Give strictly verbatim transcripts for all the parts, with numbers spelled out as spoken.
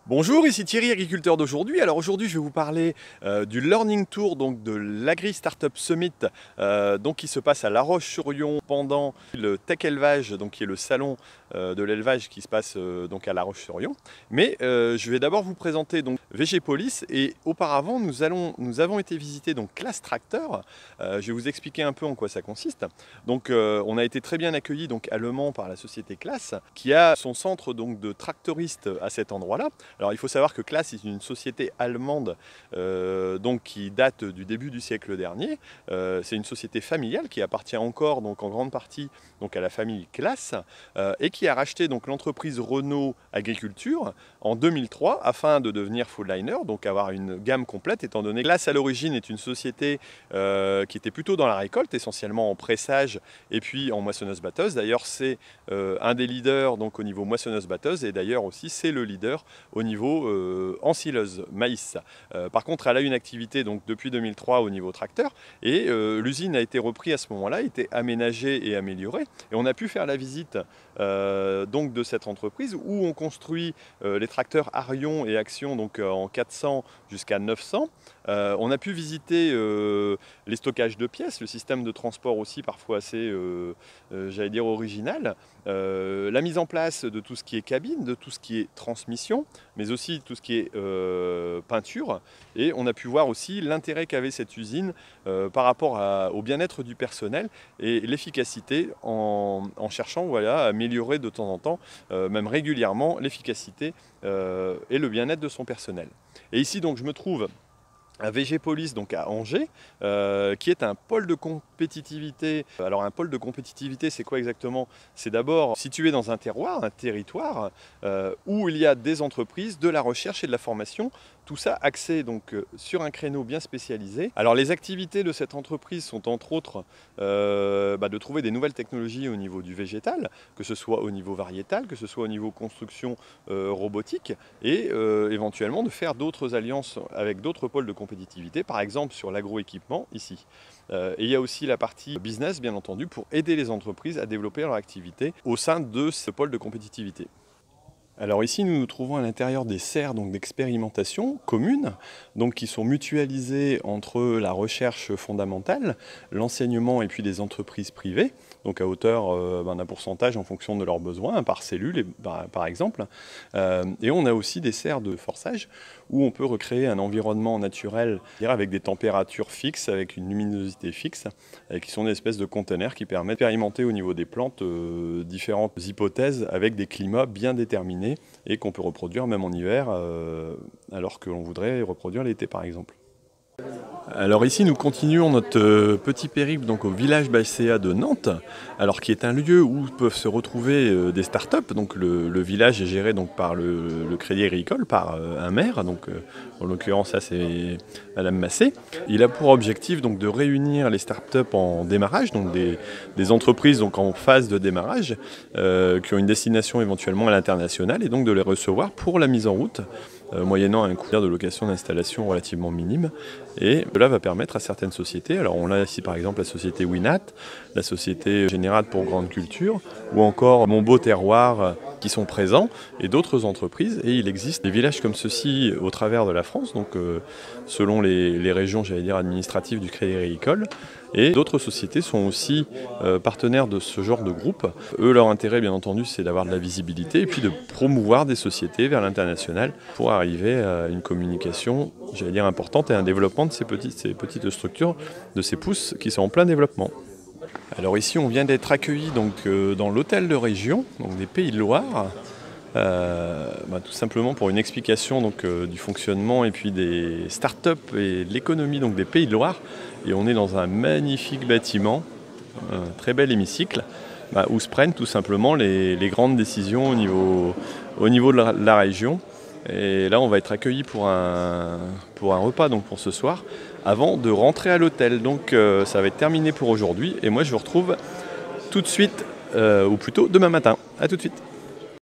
Bonjour, ici Thierry, agriculteur d'aujourd'hui. Alors aujourd'hui, je vais vous parler euh, du Learning Tour donc de l'Agri Startup Summit euh, donc qui se passe à La Roche-sur-Yon pendant le Tech Élevage, donc qui est le salon euh, de l'élevage qui se passe euh, donc à La Roche-sur-Yon. Mais euh, je vais d'abord vous présenter donc Végépolis et auparavant nous allons nous avons été visiter donc Classe Tracteur. Euh, je vais vous expliquer un peu en quoi ça consiste. Donc euh, on a été très bien accueillis donc à Le Mans par la société Classe qui a son centre donc de tracteuristes à cet endroit-là. Alors il faut savoir que Classe est une société allemande euh, donc, qui date du début du siècle dernier. Euh, c'est une société familiale qui appartient encore donc, en grande partie donc, à la famille Classe euh, et qui a racheté donc, l'entreprise Renault Agriculture en deux mille trois afin de devenir Full-Liner, donc avoir une gamme complète étant donné que Classe à l'origine est une société euh, qui était plutôt dans la récolte, essentiellement en pressage et puis en moissonneuse-batteuse. D'ailleurs c'est euh, un des leaders donc, au niveau moissonneuse-batteuse et d'ailleurs aussi c'est le leader au niveau euh, ensileuse maïs. Euh, par contre, elle a une activité donc, depuis deux mille trois au niveau tracteur et euh, l'usine a été reprise à ce moment-là, a été aménagée et améliorée. Et on a pu faire la visite euh, donc, de cette entreprise où on construit euh, les tracteurs Arion et Action donc, euh, en quatre cents jusqu'à neuf cents. Euh, on a pu visiter euh, les stockages de pièces, le système de transport aussi parfois assez, euh, euh, j'allais dire, original. Euh, la mise en place de tout ce qui est cabine, de tout ce qui est transmission, mais aussi tout ce qui est euh, peinture. Et on a pu voir aussi l'intérêt qu'avait cette usine euh, par rapport à, au bien-être du personnel et l'efficacité en, en cherchant voilà, à améliorer de temps en temps, euh, même régulièrement, l'efficacité euh, et le bien-être de son personnel. Et ici donc je me trouve à Végépolis, donc à Angers, euh, qui est un pôle de compétitivité. Alors un pôle de compétitivité, c'est quoi exactement? C'est d'abord situé dans un terroir, un territoire, euh, où il y a des entreprises, de la recherche et de la formation. Tout ça axé donc sur un créneau bien spécialisé. Alors les activités de cette entreprise sont entre autres euh, bah, de trouver des nouvelles technologies au niveau du végétal, que ce soit au niveau variétal, que ce soit au niveau construction euh, robotique, et euh, éventuellement de faire d'autres alliances avec d'autres pôles de compétitivité, par exemple sur l'agroéquipement ici. Euh, et il y a aussi la partie business, bien entendu, pour aider les entreprises à développer leur activité au sein de ce pôle de compétitivité. Alors ici, nous nous trouvons à l'intérieur des serres d'expérimentation communes, donc qui sont mutualisées entre la recherche fondamentale, l'enseignement et puis des entreprises privées, donc à hauteur euh, ben, d'un pourcentage en fonction de leurs besoins, par cellule et, par, par exemple. Euh, et on a aussi des serres de forçage où on peut recréer un environnement naturel avec des températures fixes, avec une luminosité fixe, et qui sont des espèces de conteneurs qui permettent d'expérimenter au niveau des plantes euh, différentes hypothèses avec des climats bien déterminés et qu'on peut reproduire même en hiver, euh, alors que l'on voudrait reproduire l'été par exemple. Alors ici nous continuons notre euh, petit périple donc, au village Bacéa de Nantes, alors qui est un lieu où peuvent se retrouver euh, des startups. Donc le, le village est géré donc, par le, le Crédit Agricole, par euh, un maire, donc, euh, en l'occurrence ça c'est Madame Massé. Il a pour objectif donc, de réunir les startups en démarrage, donc des, des entreprises donc, en phase de démarrage, euh, qui ont une destination éventuellement à l'international, et donc de les recevoir pour la mise en route, Euh, moyennant un coût de location d'installation relativement minime. Et cela va permettre à certaines sociétés, alors on a ici par exemple la société Winat, la société Générale pour Grande Culture, ou encore Mon Beau Terroir qui sont présents, et d'autres entreprises. Et il existe des villages comme ceci au travers de la France, donc euh, selon les, les régions, j'allais dire, administratives du Crédit Agricole. Et d'autres sociétés sont aussi euh, partenaires de ce genre de groupe. Eux, leur intérêt, bien entendu, c'est d'avoir de la visibilité et puis de promouvoir des sociétés vers l'international pour arriver à une communication, j'allais dire, importante et un développement de ces petites, ces petites structures, de ces pousses qui sont en plein développement. Alors ici, on vient d'être accueillis donc, euh, dans l'hôtel de région, donc des Pays de Loire. Euh, bah, tout simplement pour une explication donc, euh, du fonctionnement et puis des startups et de l'économie donc, des Pays de Loire. Et on est dans un magnifique bâtiment, un très bel hémicycle, bah, où se prennent tout simplement les, les grandes décisions au niveau, au niveau de la, la région. Et là, on va être accueillis pour un, pour un repas donc, pour ce soir, avant de rentrer à l'hôtel. Donc euh, ça va être terminé pour aujourd'hui. Et moi, je vous retrouve tout de suite, euh, ou plutôt demain matin. A tout de suite.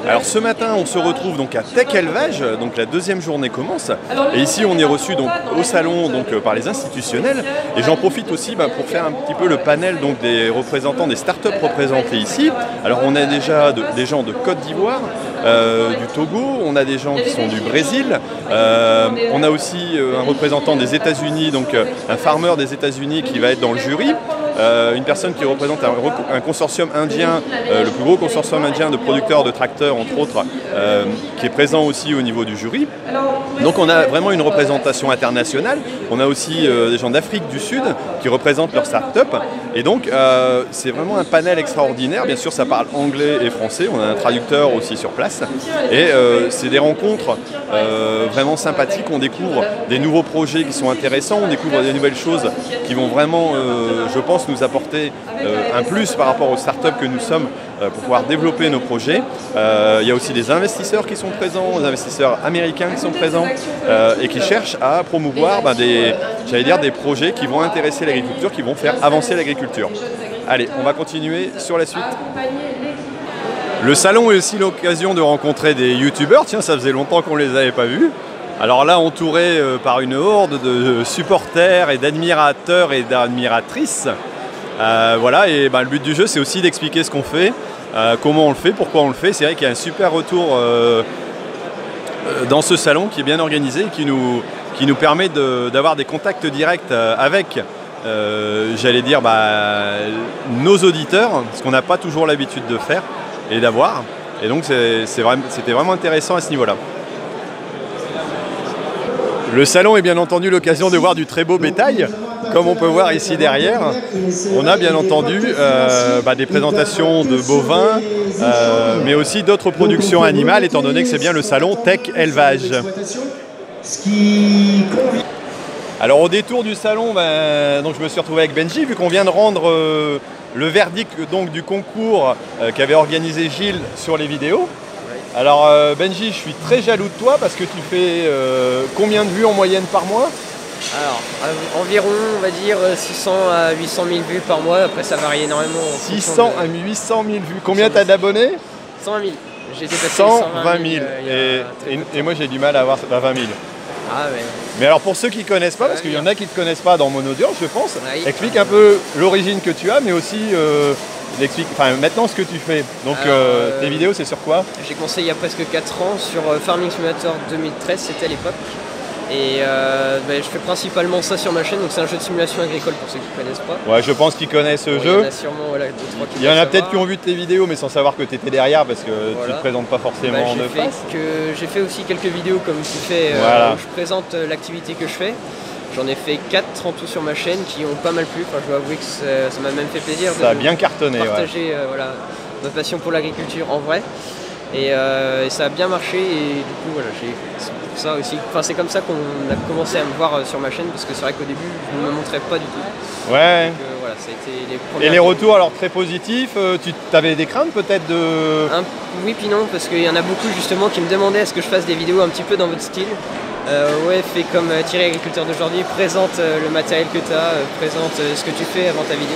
Alors ce matin, on se retrouve donc à Tech Élevage, donc la deuxième journée commence. Et ici, on est reçu donc au salon donc par les institutionnels. Et j'en profite aussi bah, pour faire un petit peu le panel donc des représentants des startups représentés ici. Alors on a déjà de, des gens de Côte d'Ivoire, euh, du Togo, on a des gens qui sont du Brésil, euh, on a aussi euh, un représentant des États-Unis, donc euh, un farmer des États-Unis qui va être dans le jury. Euh, une personne qui représente un, un consortium indien, euh, le plus gros consortium indien de producteurs de tracteurs, entre autres, euh, qui est présent aussi au niveau du jury. Donc on a vraiment une représentation internationale. On a aussi euh, des gens d'Afrique du Sud qui représentent leur start-up. Et donc euh, c'est vraiment un panel extraordinaire. Bien sûr, ça parle anglais et français. On a un traducteur aussi sur place. Et euh, c'est des rencontres euh, vraiment sympathiques. On découvre des nouveaux projets qui sont intéressants. On découvre des nouvelles choses qui vont vraiment, euh, je pense, nous apporter euh, un plus par rapport aux startups que nous sommes euh, pour pouvoir développer nos projets. Euh, il y a aussi des investisseurs qui sont présents, des investisseurs américains qui sont présents euh, et qui cherchent à promouvoir ben, des, j'allais dire, des projets qui vont intéresser l'agriculture, qui vont faire avancer l'agriculture. Allez, on va continuer sur la suite. Le salon est aussi l'occasion de rencontrer des youtubeurs. Tiens, ça faisait longtemps qu'on ne les avait pas vus. Alors là, entouré euh, par une horde de supporters et d'admirateurs et d'admiratrices. Euh, voilà, et ben, le but du jeu, c'est aussi d'expliquer ce qu'on fait, euh, comment on le fait, pourquoi on le fait. C'est vrai qu'il y a un super retour euh, dans ce salon qui est bien organisé, qui nous, qui nous permet d'avoir de, des contacts directs avec, euh, j'allais dire, bah, nos auditeurs, ce qu'on n'a pas toujours l'habitude de faire et d'avoir. Et donc, c'était vraiment, vraiment intéressant à ce niveau-là. Le salon est bien entendu l'occasion de voir du très beau bétail, comme on peut voir ici derrière. On a bien entendu euh, bah, des présentations de bovins, euh, mais aussi d'autres productions animales, étant donné que c'est bien le salon Tech Élevage. Alors au détour du salon, ben, donc je me suis retrouvé avec Benji, vu qu'on vient de rendre euh, le verdict donc, du concours euh, qu'avait organisé Gilles sur les vidéos. Alors euh, Benji, je suis très jaloux de toi parce que tu fais euh, combien de vues en moyenne par mois? Alors environ, on va dire six cents à huit cent mille vues par mois, après ça varie énormément. six cents à huit cent mille vues, combien tu as d'abonnés? cent vingt mille. J'ai dépassé cent vingt mille, euh, et, et, et moi j'ai du mal à avoir à vingt mille. Ah, mais... mais alors pour ceux qui ne connaissent pas, parce qu'il y en a qui ne te connaissent pas dans mon audience, je pense, oui. Explique un peu l'origine que tu as, mais aussi euh, explique, enfin, maintenant ce que tu fais. Donc alors, euh, tes vidéos, c'est sur quoi? J'ai commencé il y a presque quatre ans sur Farming Simulator deux mille treize, c'était à l'époque. Et euh, bah, je fais principalement ça sur ma chaîne, donc c'est un jeu de simulation agricole pour ceux qui ne connaissent pas. Ouais, je pense qu'ils connaissent ce bon, jeu. Il y en a sûrement, voilà, deux, trois qui Il y en a peut-être qui ont vu tes vidéos, mais sans savoir que tu étais derrière, parce que voilà. Tu ne te présentes pas forcément bah, de face. J'ai fait aussi quelques vidéos comme tu fais, voilà. euh, où je présente l'activité que je fais. J'en ai fait quatre en tout sur ma chaîne qui ont pas mal plu. Enfin, je dois avouer que ça m'a même fait plaisir ça de a bien cartonné, partager ouais. euh, voilà, ma passion pour l'agriculture en vrai. Et, euh, et ça a bien marché et du coup voilà, j'ai ça aussi. Enfin, c'est comme ça qu'on a commencé à me voir euh, sur ma chaîne parce que c'est vrai qu'au début je ne me montrais pas du tout. Ouais. Donc, euh, voilà, ça a été les et les retours alors très positifs. Euh, tu avais des craintes peut-être de. Un, oui puis non, parce qu'il y en a beaucoup justement qui me demandaient à ce que je fasse des vidéos un petit peu dans votre style. Euh, ouais, fais comme euh, Thierry Agriculteur d'aujourd'hui, présente euh, le matériel que tu as, euh, présente euh, ce que tu fais avant ta vidéo.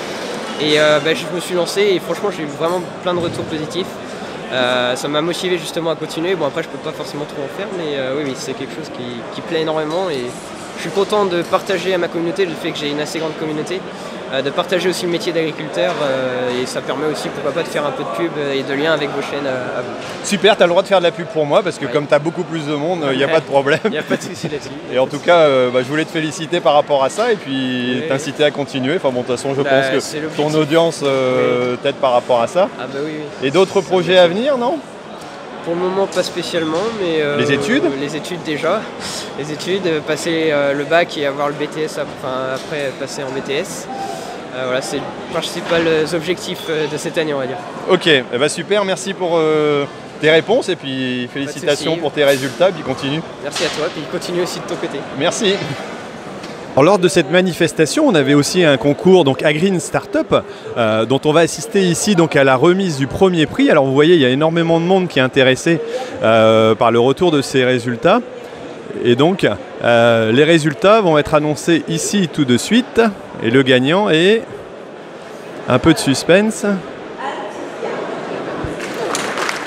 Et euh, bah, je me suis lancé et franchement j'ai eu vraiment plein de retours positifs. Euh, ça m'a motivé justement à continuer. Bon après je peux pas forcément trop en faire, mais euh, oui, oui c'est quelque chose qui, qui plaît énormément et je suis content de partager à ma communauté le fait que j'ai une assez grande communauté, euh, de partager aussi le métier d'agriculteur euh, et ça permet aussi pourquoi pas de faire un peu de pub et de lien avec vos chaînes à, à vous. Super, tu as le droit de faire de la pub pour moi parce que ouais. Comme tu as beaucoup plus de monde, il n'y a ouais. pas de problème. Il n'y a pas de souci là-dessus. Et en tout cas, euh, bah, je voulais te féliciter par rapport à ça et puis oui. T'inciter à continuer. Enfin bon, de toute façon, je bah, pense que ton audience euh, oui. t'aide par rapport à ça. Ah bah oui, oui. Et d'autres projets à venir, non? Pour le moment, pas spécialement, mais... Euh, les études Les études déjà. Les études, euh, passer euh, le bac et avoir le B T S, enfin, après passer en B T S. Euh, voilà, c'est les principaux objectifs euh, de cette année, on va dire. Ok, eh ben super, merci pour euh, tes réponses et puis félicitations pour tes résultats, et puis continue. Merci à toi, puis continue aussi de ton côté. Merci. Alors, lors de cette manifestation, on avait aussi un concours donc Agreen Startup euh, dont on va assister ici donc à la remise du premier prix. Alors vous voyez, il y a énormément de monde qui est intéressé euh, par le retour de ces résultats. Et donc euh, les résultats vont être annoncés ici tout de suite. Et le gagnant est un peu de suspense.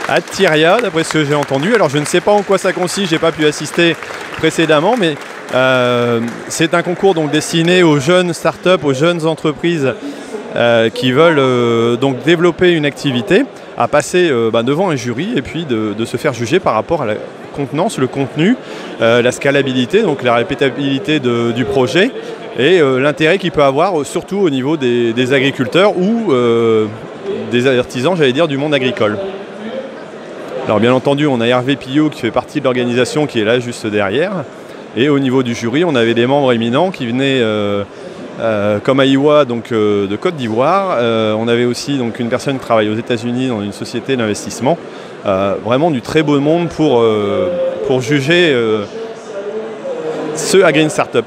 à Tyria, d'après ce que j'ai entendu. Alors je ne sais pas en quoi ça consiste, j'ai pas pu assister précédemment, mais euh, c'est un concours donc destiné aux jeunes startups, aux jeunes entreprises euh, qui veulent euh, donc développer une activité, à passer euh, bah, devant un jury et puis de, de se faire juger par rapport à la contenance, le contenu, euh, la scalabilité, donc la répétabilité de, du projet et euh, l'intérêt qu'il peut avoir surtout au niveau des, des agriculteurs ou euh, des artisans, j'allais dire, du monde agricole. Alors bien entendu, on a Hervé Pillot qui fait partie de l'organisation qui est là juste derrière. Et au niveau du jury, on avait des membres éminents qui venaient euh, euh, comme Aïwa, donc euh, de Côte d'Ivoire. Euh, on avait aussi donc une personne qui travaille aux États-Unis dans une société d'investissement. Euh, vraiment du très beau monde pour, euh, pour juger euh, ce Agreen Startup.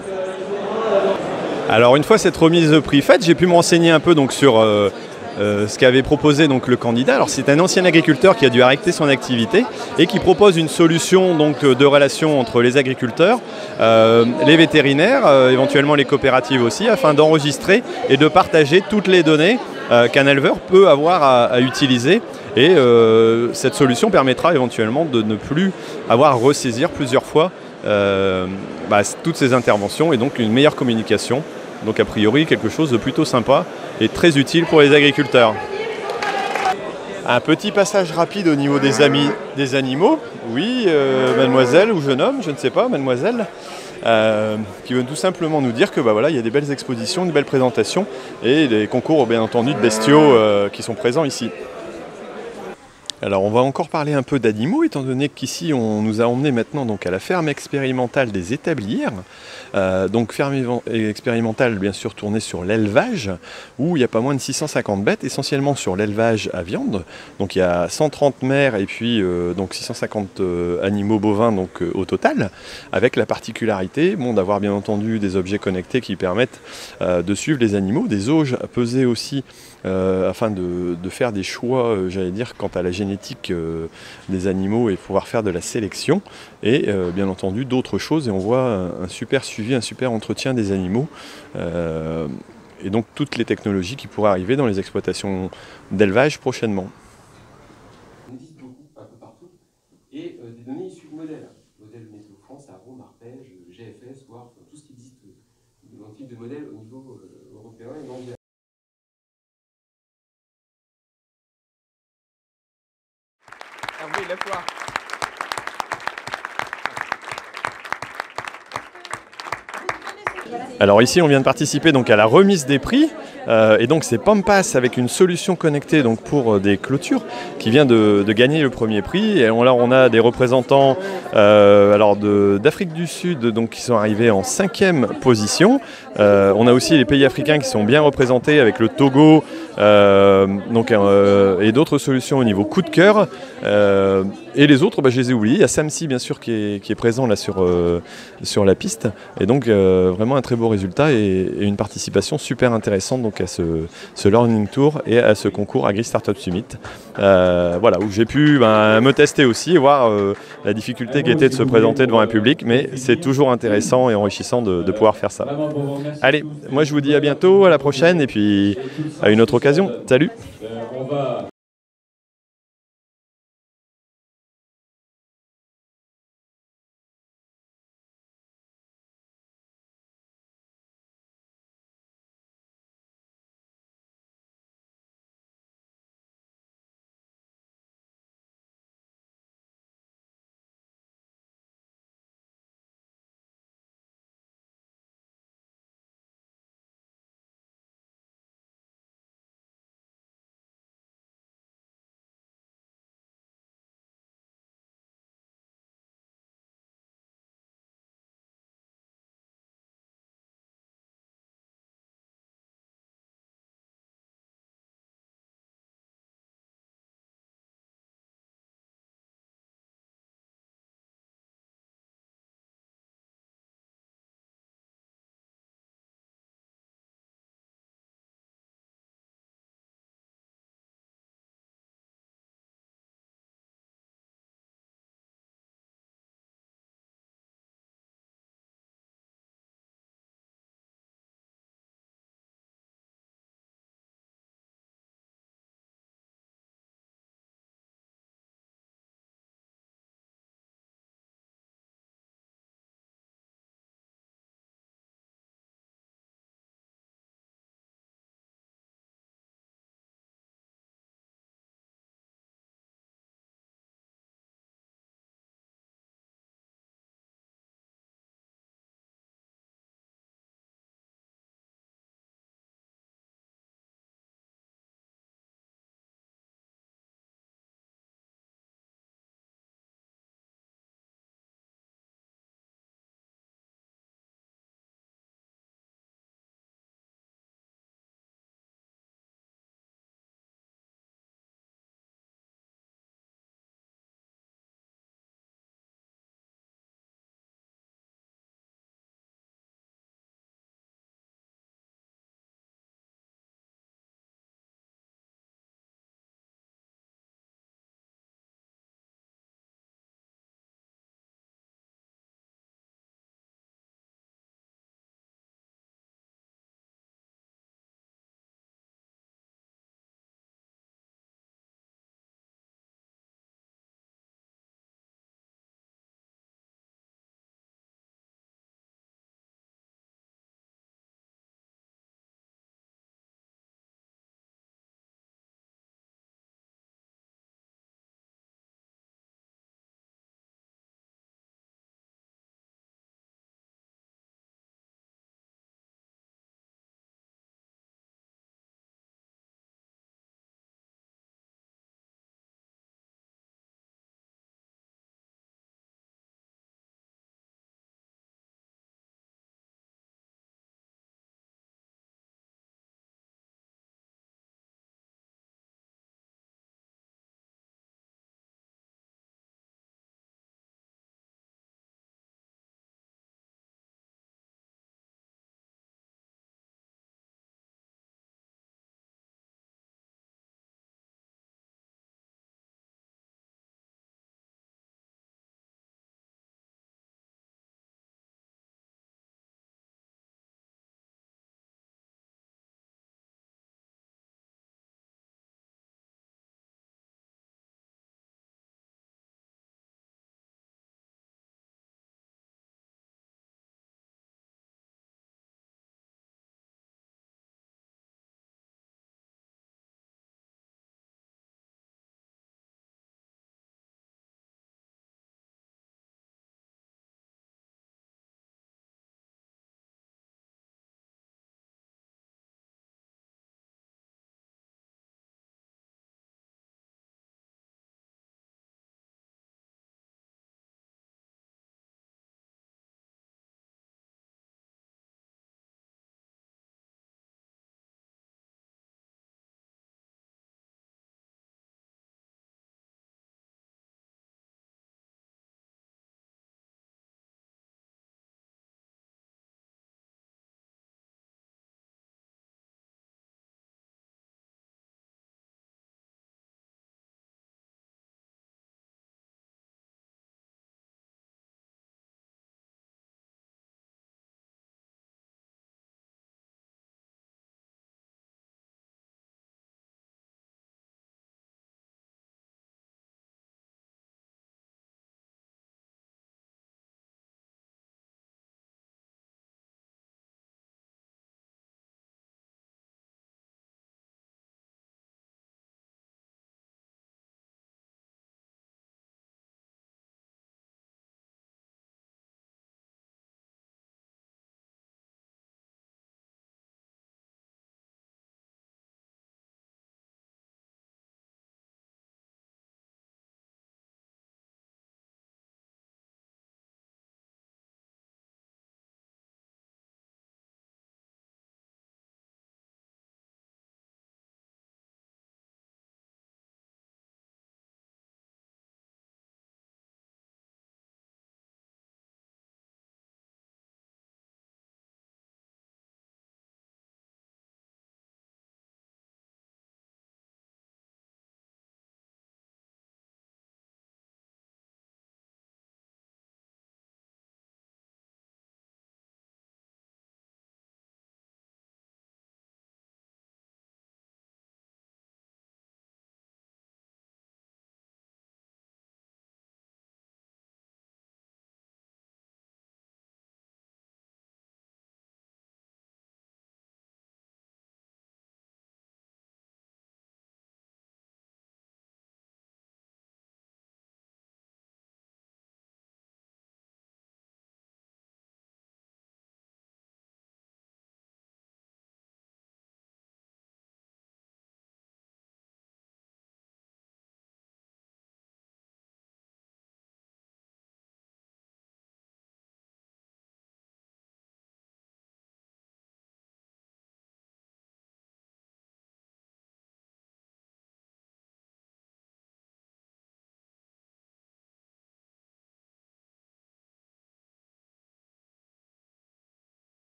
Alors une fois cette remise de prix faite, j'ai pu me renseigner un peu donc, sur euh, euh, ce qu'avait proposé donc, le candidat. Alors c'est un ancien agriculteur qui a dû arrêter son activité et qui propose une solution donc, de relation entre les agriculteurs, euh, les vétérinaires, euh, éventuellement les coopératives aussi, afin d'enregistrer et de partager toutes les données euh, qu'un éleveur peut avoir à, à utiliser. Et euh, cette solution permettra éventuellement de ne plus avoir à ressaisir plusieurs fois euh, bah, toutes ces interventions et donc une meilleure communication. Donc a priori quelque chose de plutôt sympa et très utile pour les agriculteurs. Un petit passage rapide au niveau des, amis, des animaux. Oui, euh, mademoiselle ou jeune homme, je ne sais pas, mademoiselle, euh, qui veut tout simplement nous dire que bah, voilà, y a des belles expositions, de belles présentations et des concours bien entendu de bestiaux euh, qui sont présents ici. Alors on va encore parler un peu d'animaux, étant donné qu'ici on nous a emmenés maintenant donc à la ferme expérimentale des Établières. Euh, donc ferme expérimentale bien sûr tournée sur l'élevage, où il y a pas moins de six cent cinquante bêtes, essentiellement sur l'élevage à viande. Donc il y a cent trente mères et puis euh, donc six cent cinquante euh, animaux bovins donc, euh, au total, avec la particularité bon, d'avoir bien entendu des objets connectés qui permettent euh, de suivre les animaux, des auges à peser aussi, Euh, afin de, de faire des choix, euh, j'allais dire, quant à la génétique euh, des animaux et pouvoir faire de la sélection. Et euh, bien entendu d'autres choses. Et on voit un, un super suivi, un super entretien des animaux. Euh, et donc toutes les technologies qui pourraient arriver dans les exploitations d'élevage prochainement. On existe beaucoup, un peu partout. Et euh, des données issues de modèles. Modèles Météo France, Arome, Arpège, G F S, voire tout ce qui existe dans type de modèle au niveau euh, européen et mondial. Hervé, lève-toi. Alors ici on vient de participer donc à la remise des prix euh, et donc c'est Pampas avec une solution connectée donc pour euh, des clôtures qui vient de, de gagner le premier prix. Et on, là on a des représentants euh, alors d'Afrique du Sud donc, qui sont arrivés en cinquième position. Euh, on a aussi les pays africains qui sont bien représentés avec le Togo euh, donc, euh, et d'autres solutions au niveau coup de cœur. Euh, et les autres, bah, je les ai oubliés. Il y a Samsi bien sûr qui est, qui est présent là sur, euh, sur la piste. Et donc euh, vraiment un très beau résultat et, et une participation super intéressante donc, à ce, ce Learning Tour et à ce concours Agri Startup Summit. Euh, voilà, où j'ai pu ben, me tester aussi et voir euh, la difficulté qui était de se présenter devant un public. Mais c'est toujours intéressant et enrichissant de, de pouvoir faire ça. Allez, moi je vous dis à bientôt, à la prochaine et puis à une autre occasion. Salut!